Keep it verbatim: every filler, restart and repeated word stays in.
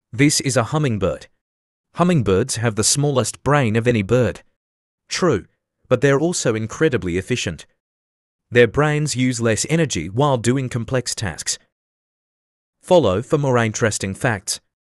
This is a hummingbird. Hummingbirds have the smallest brain of any bird. True, but they're also incredibly efficient. Their brains use less energy while doing complex tasks. Follow for more interesting facts.